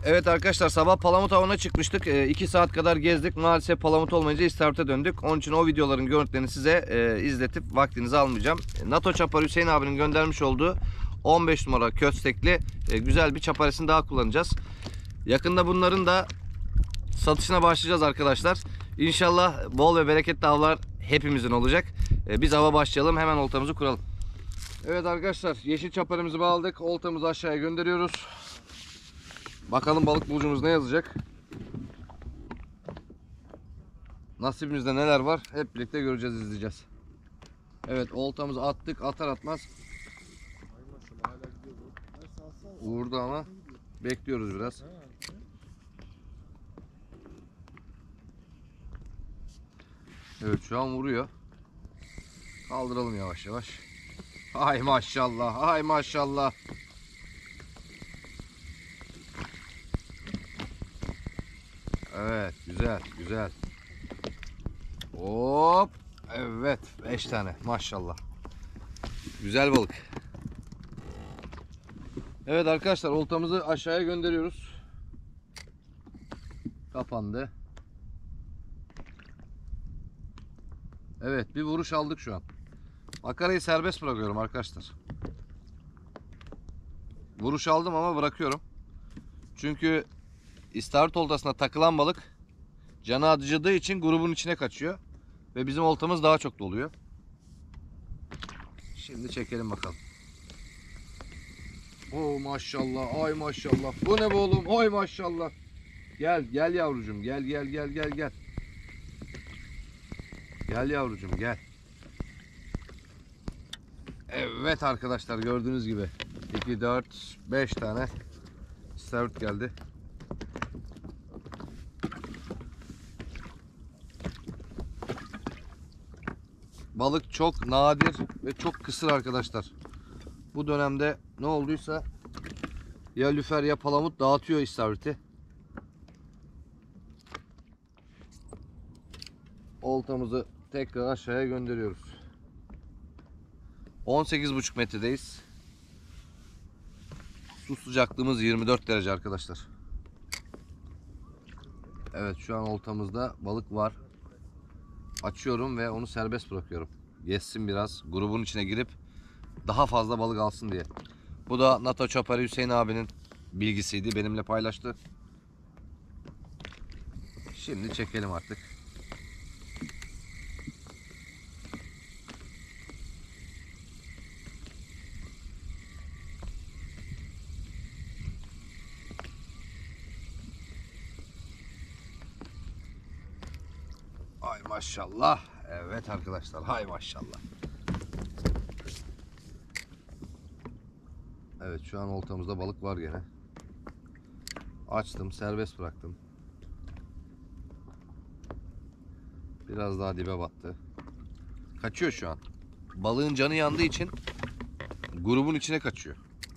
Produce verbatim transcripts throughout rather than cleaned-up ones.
Evet arkadaşlar, sabah palamut avına çıkmıştık. iki saat kadar gezdik. Maalesef palamut olmayınca istavrite döndük. Onun için o videoların görüntülerini size e, izletip vaktinizi almayacağım. NATO Çapar Hüseyin abinin göndermiş olduğu on beş numara köstekli e, güzel bir çaparesini daha kullanacağız. Yakında bunların da satışına başlayacağız arkadaşlar. İnşallah bol ve bereketli avlar hepimizin olacak. E, biz ava başlayalım, hemen oltamızı kuralım. Evet arkadaşlar, yeşil çaparımızı bağladık. Oltamızı aşağıya gönderiyoruz. Bakalım balık bulucumuz ne yazacak? Nasibimizde neler var? Hep birlikte göreceğiz, izleyeceğiz. Evet, oltamızı attık, atar atmaz vurdu ama bekliyoruz biraz. Evet, şu an vuruyor. Kaldıralım yavaş yavaş. Ay maşallah, ay maşallah. Evet, güzel güzel. Hop. Evet, beş tane maşallah. Güzel balık. Evet arkadaşlar, oltamızı aşağıya gönderiyoruz. Kapandı. Evet, bir vuruş aldık şu an. Makarayı serbest bırakıyorum arkadaşlar. Vuruş aldım ama bırakıyorum. Çünkü istavrit oltasına takılan balık canı acıdığı için grubun içine kaçıyor. Ve bizim oltamız daha çok doluyor. Şimdi çekelim bakalım. Oo maşallah, ay maşallah. Bu ne be oğlum? Ay maşallah. Gel, gel yavrucum. Gel, gel, gel, gel, gel. Gel yavrucum, gel. Evet arkadaşlar, gördüğünüz gibi iki, dört, beş tane istavrit geldi. Balık çok nadir ve çok kısır arkadaşlar. Bu dönemde ne olduysa ya lüfer ya palamut dağıtıyor istavriti. Oltamızı tekrar aşağıya gönderiyoruz. on sekiz buçuk metredeyiz. Su sıcaklığımız yirmi dört derece arkadaşlar. Evet, şu an oltamızda balık var. Açıyorum ve onu serbest bırakıyorum. Gezsin biraz, grubun içine girip daha fazla balık alsın diye. Bu da NATO Çapar Hüseyin abinin bilgisiydi, benimle paylaştı. Şimdi çekelim artık. Ay maşallah. Evet arkadaşlar, hay maşallah. Evet, şu an oltamızda balık var gene. Açtım, serbest bıraktım. Biraz daha dibe battı. Kaçıyor şu an. Balığın canı yandığı için grubun içine kaçıyor.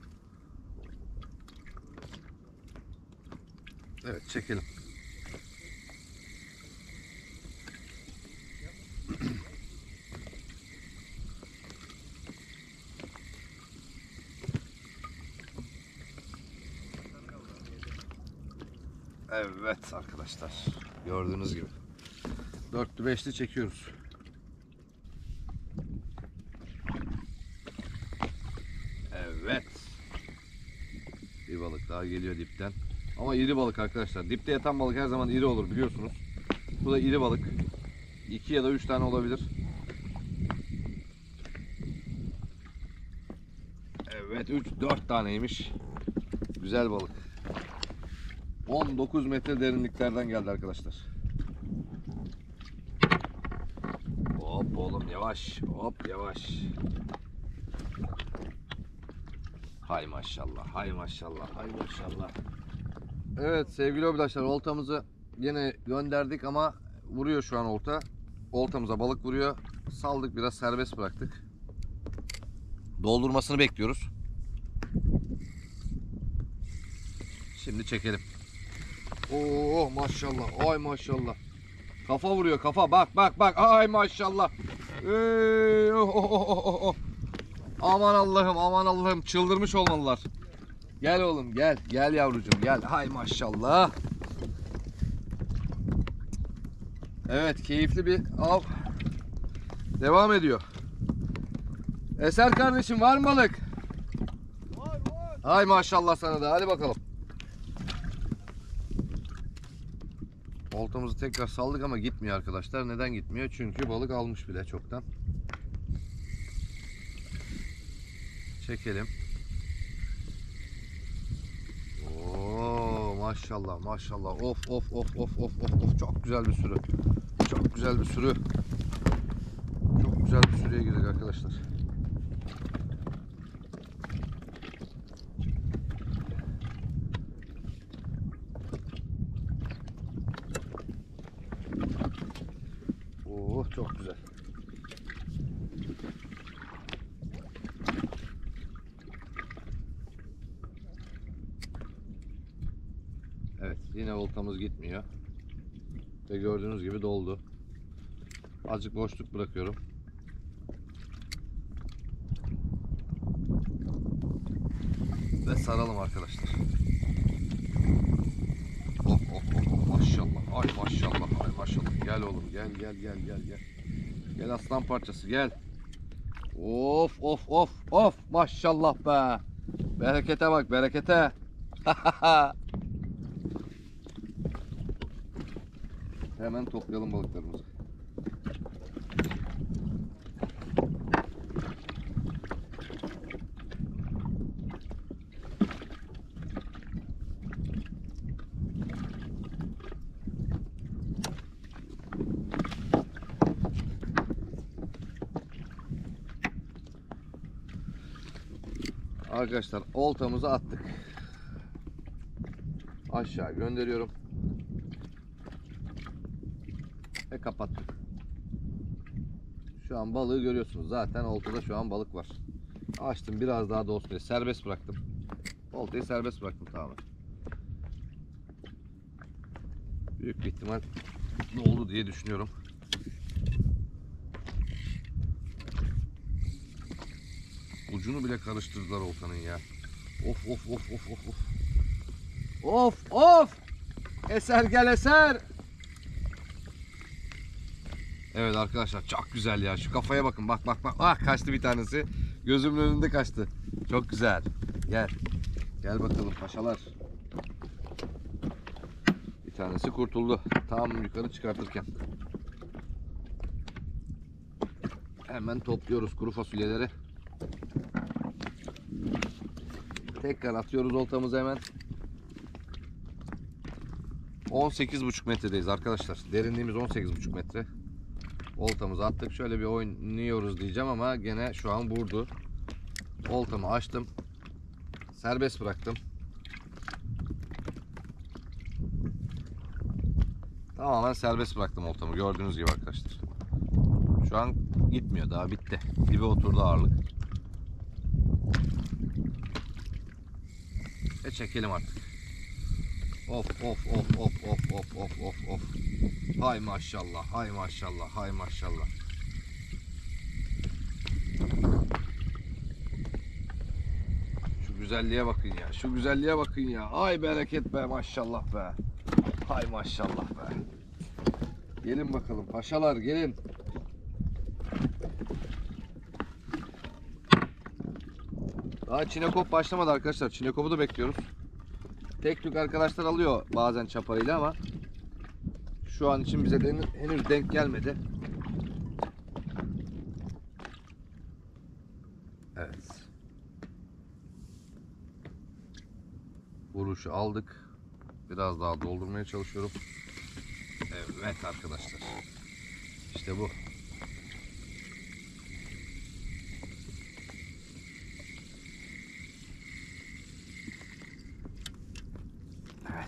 Evet, çekelim. Evet arkadaşlar, gördüğünüz gibi dörtlü beşli çekiyoruz. Evet, bir balık daha geliyor dipten, ama iri balık arkadaşlar. Dipte yatan balık her zaman iri olur, biliyorsunuz. Bu da iri balık. iki ya da üç tane olabilir. Evet, üç dört taneymiş. Güzel balık. on dokuz metre derinliklerden geldi arkadaşlar. Hop oğlum, yavaş, hop yavaş. Hay maşallah, hay maşallah, hay maşallah. Evet sevgili arkadaşlar, oltamızı yine gönderdik ama vuruyor şu an olta. Oltamıza balık vuruyor. Saldık, biraz serbest bıraktık. Doldurmasını bekliyoruz. Şimdi çekelim. Oo maşallah, ay maşallah. Kafa vuruyor, kafa, bak bak bak, ay maşallah. Ee, oh, oh, oh, oh. Aman Allah'ım, aman Allah'ım, çıldırmış olmalılar. Gel oğlum gel. Gel yavrucuğum gel. Hay maşallah. Evet, keyifli bir av devam ediyor. Eser kardeşim, var mı balık? Var var. Hay maşallah sana da. Hadi bakalım. Oltamızı tekrar saldık ama gitmiyor arkadaşlar. Neden gitmiyor? Çünkü balık almış bile çoktan. Çekelim. Oo maşallah maşallah. Of of of of of of of. Çok güzel bir sürü. Çok güzel bir sürü. Çok güzel bir sürüye girdik arkadaşlar. Oh çok güzel. Evet, yine oltamız gitmiyor. Ve gördüğünüz gibi doldu. Azıcık boşluk bırakıyorum. Ve saralım arkadaşlar. Oh oh oh oh maşallah. Ay maşallah. Ay maşallah. Gel oğlum gel gel gel gel gel. Gel aslan parçası gel. Of of of of maşallah be. Berekete bak berekete. Hemen toplayalım balıklarımızı. Arkadaşlar oltamızı attık. Aşağı gönderiyorum. Ve kapattık. Şu an balığı görüyorsunuz. Zaten oltada şu an balık var. Açtım biraz daha dolsun diye serbest bıraktım. Oltayı serbest bıraktım tamamen. Büyük bir ihtimal doldu diye düşünüyorum. Ucunu bile karıştırdılar oltanın ya. Of of of of of of. Of of. Eser gel Eser. Evet arkadaşlar çok güzel ya. Şu kafaya bakın. Bak bak bak. Ah kaçtı bir tanesi. Gözümün önünde kaçtı. Çok güzel. Gel. Gel bakalım paşalar. Bir tanesi kurtuldu. Tam yukarı çıkartırken. Hemen topluyoruz kuru fasulyeleri. Tekrar atıyoruz oltamızı hemen. on sekiz buçuk metredeyiz arkadaşlar. Derinliğimiz on sekiz buçuk metre. Oltamızı attık. Şöyle bir oynuyoruz diyeceğim ama gene şu an vurdu. Oltamı açtım. Serbest bıraktım. Tamamen serbest bıraktım oltamı. Gördüğünüz gibi arkadaşlar. Şu an gitmiyor. Daha bitti. Dibe oturdu ağırlık. Ve çekelim artık. Of of of of of of of of of. Hay maşallah, hay maşallah, hay maşallah. Şu güzelliğe bakın ya, şu güzelliğe bakın ya. Ay bereket be, maşallah be. Hay maşallah be. Gelin bakalım paşalar, gelin. Daha çinekop başlamadı arkadaşlar. Çinekopu da bekliyoruz. Tek tük arkadaşlar alıyor bazen çaparıyla ama şu an için bize de henüz denk gelmedi. Evet. Vuruşu aldık. Biraz daha doldurmaya çalışıyorum. Evet arkadaşlar. İşte bu. Evet.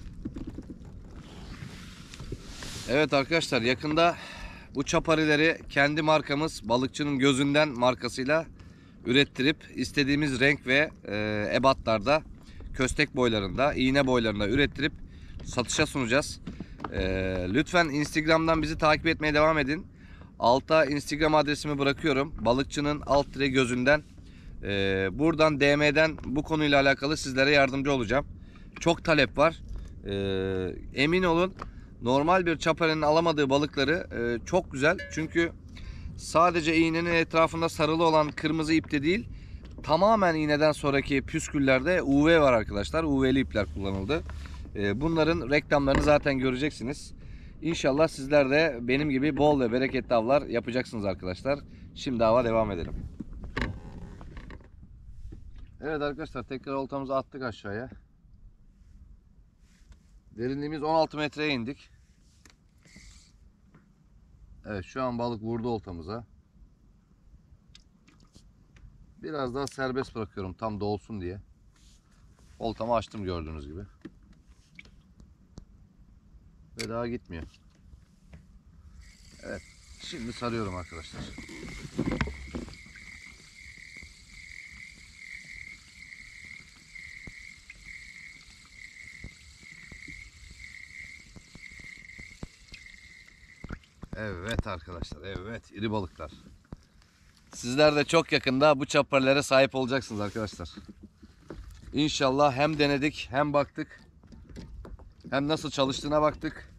Evet arkadaşlar, yakında bu çaparileri kendi markamız Balıkçının Gözünden markasıyla ürettirip istediğimiz renk ve e, ebatlarda, köstek boylarında, iğne boylarında ürettirip satışa sunacağız. E, lütfen Instagram'dan bizi takip etmeye devam edin. Alta Instagram adresimi bırakıyorum. Balıkçının alt dire gözünden. Ee, buradan D M'den bu konuyla alakalı sizlere yardımcı olacağım. Çok talep var. Ee, emin olun normal bir çaparenin alamadığı balıkları e, çok güzel. Çünkü sadece iğnenin etrafında sarılı olan kırmızı ipte değil, tamamen iğneden sonraki püsküllerde U V var arkadaşlar. U V'li ipler kullanıldı. Ee, bunların reklamlarını zaten göreceksiniz. İnşallah sizler de benim gibi bol ve bereketli avlar yapacaksınız arkadaşlar. Şimdi ava devam edelim. Evet arkadaşlar, tekrar oltamızı attık aşağıya. Derinliğimiz on altı metreye indik. Evet, şu an balık vurdu oltamıza. Biraz daha serbest bırakıyorum tam dolsun diye. Oltamı açtım gördüğünüz gibi. Ve daha gitmiyor. Evet, şimdi sarıyorum arkadaşlar. Evet arkadaşlar, evet, iri balıklar. Sizler de çok yakında bu çaparlara sahip olacaksınız arkadaşlar. İnşallah hem denedik, hem baktık, hem nasıl çalıştığına baktık.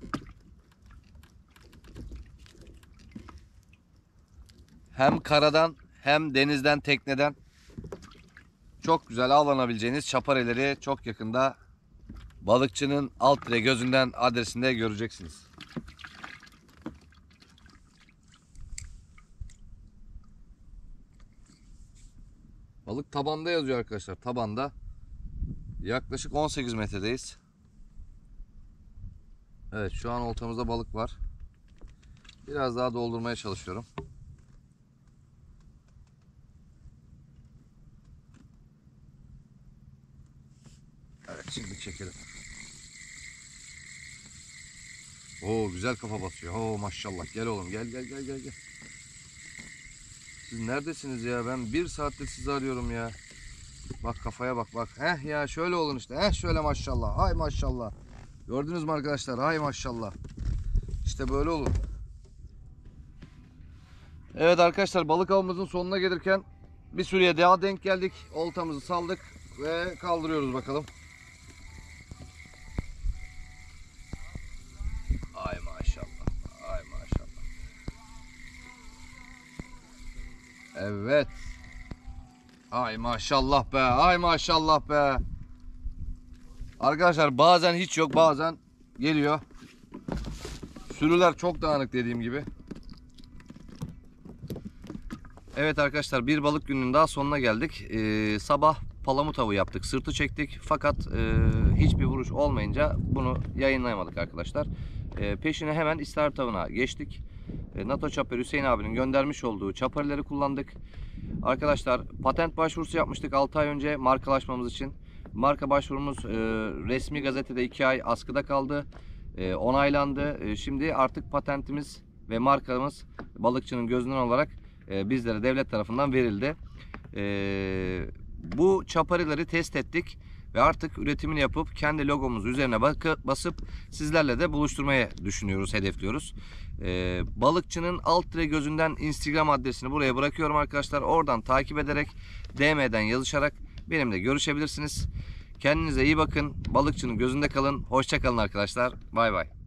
Hem karadan hem denizden, tekneden çok güzel avlanabileceğiniz çapareleri çok yakında balıkçının alt tire gözünden adresinde göreceksiniz. Balık tabanda yazıyor arkadaşlar. Tabanda. Yaklaşık on sekiz metredeyiz. Evet, şu an oltamızda balık var. Biraz daha doldurmaya çalışıyorum. Evet, şimdi çekelim. Oo, güzel kafa basıyor. Oo, maşallah. Gel oğlum, gel gel gel gel gel. Siz neredesiniz ya? Ben bir saattir sizi arıyorum ya. Bak kafaya bak bak. Heh ya, şöyle olun işte. Heh şöyle, maşallah. Hay maşallah. Gördünüz mü arkadaşlar? Hay maşallah. İşte böyle olun. Evet arkadaşlar, balık avımızın sonuna gelirken bir sürüye daha denk geldik. Oltamızı saldık ve kaldırıyoruz bakalım. Ay maşallah. Ay maşallah. Evet. Ay maşallah be. Ay maşallah be. Arkadaşlar bazen hiç yok, bazen geliyor. Sürüler çok dağınık dediğim gibi. Evet arkadaşlar, bir balık gününün daha sonuna geldik. Ee, sabah palamut avı yaptık. Sırtı çektik. Fakat e, hiçbir vuruş olmayınca bunu yayınlayamadık arkadaşlar. E, peşine hemen istavrit avına geçtik. E, NATO Çapar Hüseyin abinin göndermiş olduğu çaparları kullandık. Arkadaşlar patent başvurusu yapmıştık altı ay önce markalaşmamız için. Marka başvurumuz e, resmi gazetede iki ay askıda kaldı. E, onaylandı. E, şimdi artık patentimiz ve markamız balıkçının gözünden olarak e, bizlere devlet tarafından verildi. E, bu çaparileri test ettik ve artık üretimini yapıp kendi logomuzu üzerine basıp sizlerle de buluşturmaya düşünüyoruz, hedefliyoruz. Ee, balıkçının alt tire gözünden Instagram adresini buraya bırakıyorum arkadaşlar. Oradan takip ederek D M'den yazışarak benimle görüşebilirsiniz. Kendinize iyi bakın. Balıkçının gözünde kalın. Hoşça kalın arkadaşlar. Bay bay.